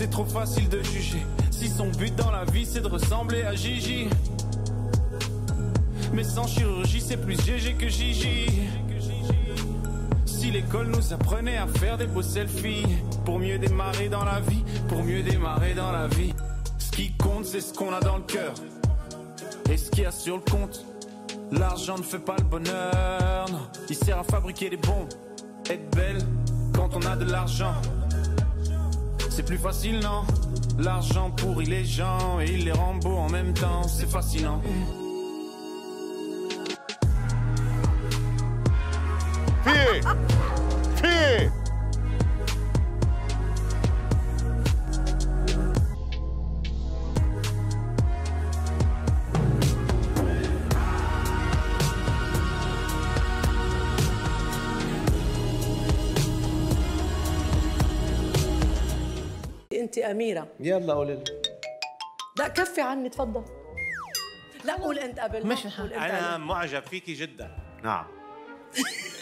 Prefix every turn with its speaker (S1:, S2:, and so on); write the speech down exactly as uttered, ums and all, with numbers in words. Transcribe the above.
S1: c'est trop facile de juger. Si son but dans la vie c'est de ressembler à Gigi, mais sans chirurgie c'est plus G G que Gigi. Si l'école nous apprenait à faire des beaux selfies, pour mieux démarrer dans la vie, pour mieux démarrer dans la vie. Ce qui compte c'est ce qu'on a dans le cœur et ce qu'il y a sur le compte. L'argent ne fait pas le bonheur, non. Il sert à fabriquer des bombes. Être belle quand on a de l'argent, c'est plus facile, non? L'argent pourrit les gens et il les rend beaux en même temps, c'est fascinant.
S2: Fille! Fille!
S3: انت اميره.
S4: يلا قولي لي.
S3: لا كفي عني تفضل. لا قول انت قبل.
S5: مش انا معجب فيكي جدا.
S2: نعم